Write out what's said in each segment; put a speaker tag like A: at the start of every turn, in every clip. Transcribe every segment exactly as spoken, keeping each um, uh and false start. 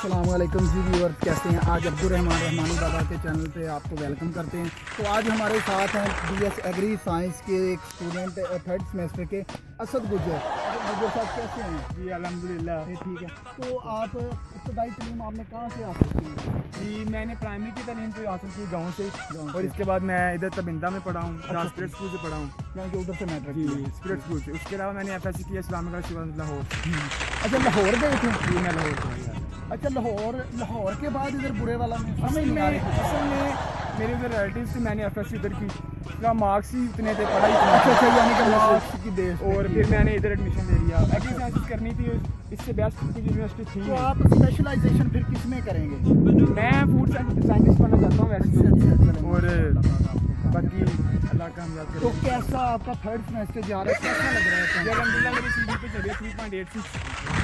A: अस्सलाम वालेकुम जी व्यूअर्स, कैसे हैं? आज अब्दुर्रहमान रहमानी बाबा के चैनल पे आपको वेलकम करते हैं। तो आज हमारे साथ हैं बीएस एग्री साइंस के एक स्टूडेंट थर्ड सेमेस्टर के असद गुजर। गुजर साहब कैसे हैं?
B: जी अल्हम्दुलिल्लाह
A: ठीक है। तो आप इब्तदाई तालीम आपने कहाँ से हासिल की?
B: जी मैंने प्राइमरी की तालीम तो हासिल की गाँव से, और इसके बाद मैं इधर तबिंदा में पढ़ा हूँ,
A: अच्छा,
B: स्पिरिट स्कूल से पढ़ा हूँ,
A: क्योंकि उधर से मैट्रिक
B: जी
A: की।
B: स्पिरिट स्कूल से। उसके अलावा मैंने एफ एस सी किया इस्लामिक शिवान लाहौर।
A: अच्छा, लाहौर गए थे?
B: जी मैं लाहौर से आया।
A: अच्छा, लाहौर लाहौर के बाद इधर बुरे वाला में समझ
B: असल
A: नहीं आ
B: में
A: रही।
B: असल में मेरे उधर रिलेटिव थे, मैंने एफ एस सी इधर की, इसका मार्क्स ही इतने थे, पढ़ाई
A: अच्छा
B: इतना।
A: अच्छा, यानी कि मार्क्स की बेस पे
B: और
A: की।
B: फिर मैंने इधर एडमिशन ले लिया। एग्री साइंस करनी थी, इससे बेस्ट कुछ यूनिवर्सिटी थी।
A: तो आप स्पेशलाइजेशन फिर किस में करेंगे?
B: मैं फूड साइंटिस्ट बनना चाहता हूँ वैसे
A: अच्छा
B: तो।
A: अच्छा, चलें।
B: और
A: बाकी
B: बाकी अल्लाह का हम याद
A: तो
B: करें।
A: कैसा आपका थर्ड सेमेस्टर जा रहा है, कैसा लग रहा है?
B: जी अल्हम्दुलिल्लाह मेरी सी जी पे चलिए थ्री पॉइंट एट सिक्स।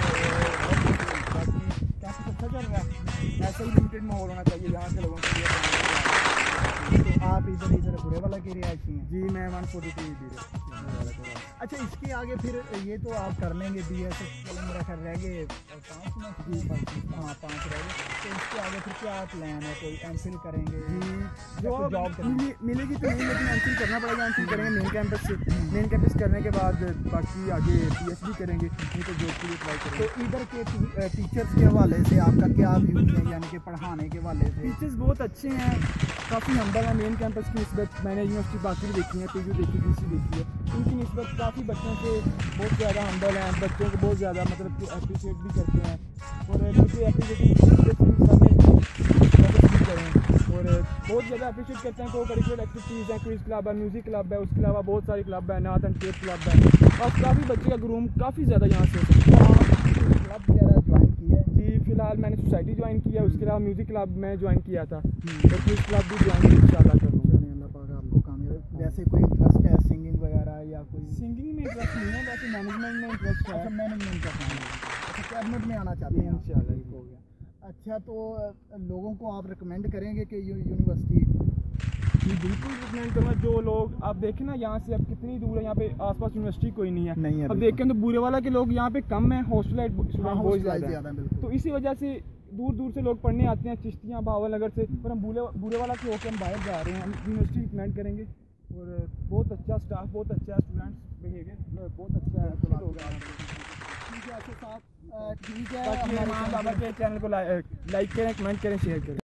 B: बाकी
A: कैसा अच्छा चल रहा है?
B: ऐसा ही लिमिटेड माहौल होना चाहिए यहाँ के लोगों के लिए।
A: तो आप इधर इधर बुरे वाला की रिहायशी हैं?
B: जी मैं वन फोर्टी टू डी
A: अच्छा, इसके आगे फिर ये तो आप कर लेंगे बी एस चलो मेरा खैर रह गए पाँच सेमेस्टर। हाँ पाँच रह गए। तो इसके आगे फिर क्या प्लान है? कोई एम फिल करेंगे?
B: जॉब
A: जॉब करेंगे?
B: मिली मिलेगी तो नहीं, लेकिन एम फिल करना पड़ेगा। एम फिल करेंगे मेन कैंपस से, मेन कैंपस करने के बाद बाकी आगे पी एच डी करेंगे, नहीं तो जॉब के लिए अप्लाई करेंगे।
A: तो इधर के टीचर्स के हवाले से आपका क्या व्यूज़ है, यानी कि पढ़ाने के हवाले से?
B: टीचर्स बहुत अच्छे हैं, काफ़ी हम्बल है। मेन कैंपस की निस्बत मैंने यूनिवर्सिटी बाकी भी देखी है, पी यू देखी, डी सी देखी है, उनकी निस्बत काफ़ी बच्चों से बहुत ज़्यादा हम्बल हैं। बच्चों को बहुत ज़्यादा मतलब कि अप्रिशिएट भी करते हैं, और मुझे अप्रिशिएटिंग करें, और बहुत ज़्यादा अप्रिशिएट करते हैं। को करिकुलर एक्टिविटीज़ हैं, क्विज क्लब है, म्यूज़िक क्लब है, उसके अलावा बहुत सारे क्लब है, नाथ एंड टेप क्लब है, और काफ़ी बच्चे का ग्रूम काफ़ी ज़्यादा यहाँ से
A: क्लब वगैरह ज्वाइन किया है?
B: जी फिलहाल मैंने सोसाइटी ज्वाइन किया, उसके अलावा म्यूज़िक क्लब में ज्वाइन किया था, और क्विज क्लब भी ज्वाइन इंशाल्लाह करूँगा।
A: अल्लाह पाक आपको कामयाब। वैसे कोई इंटरेस्ट है सिंगिंग वगैरह या कोई?
B: सिंगिंग में इंटरेस्ट नहीं है, वैसे मैनेजमेंट में इंटरेस्ट है।
A: अच्छा, मैनेजमेंट का काम है। अच्छा, कैबिनेट में आना चाहते हैं?
B: इंशाल्लाह
A: ठीक हो गया। अच्छा, तो अ, लोगों को आप रिकमेंड करेंगे कि यू यूनिवर्सिटी?
B: जी बिल्कुल रिकमेंड करूँगा। जो लोग आप देखें ना, यहाँ से अब कितनी दूर है, यहाँ पे आसपास यूनिवर्सिटी कोई नहीं है।
A: नहीं है,
B: अब
A: बिल्कुल।
B: देखें तो बुरे वाला के लोग यहाँ पे कम है, हॉस्टलाइट
A: हाँ,
B: स्टूडेंट बहुत
A: हॉस्टलाइज
B: ज़्यादा
A: ज़्यादा
B: है।
A: बिल्कुल।
B: तो इसी वजह से दूर दूर से लोग पढ़ने आते हैं, चिश्तियाँ भावल नगर से, पर हम बुरे बुरे वाला के होकर हम बाहर जा रहे हैं। हम यूनिवर्सिटी रिकमेंड करेंगे, और बहुत अच्छा स्टाफ, बहुत अच्छा है, स्टूडेंट्स बिहेवियर बहुत अच्छा है, अच्छे लोग हैं।
A: ठीक है, अच्छा साहब, अ, ठीक है।
B: बाकी
A: हमारे
B: रहमान बाबा के चैनल को लाइक करें, कमेंट करें, शेयर करें।